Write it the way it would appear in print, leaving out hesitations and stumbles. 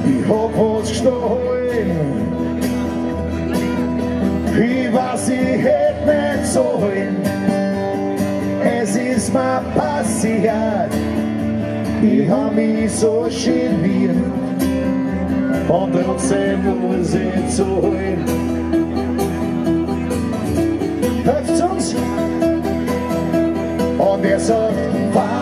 Ich hab was gestohlen. Ich weiß, ich hätte nicht sollen. Es ist mir passiert. Ich hab mich so geniert. Und trotzdem muss ich zahlen. Helft's uns? Und er sagt,